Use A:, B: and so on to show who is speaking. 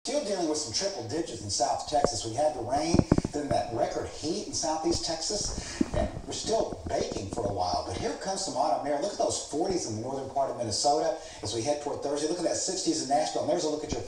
A: Still dealing with some triple digits in South Texas. We had the rain, then that record heat in Southeast Texas, and we're still baking for a while. But here comes some autumn air. Look at those 40s in the northern part of Minnesota as we head toward Thursday. Look at that 60s in Nashville. And there's a look at your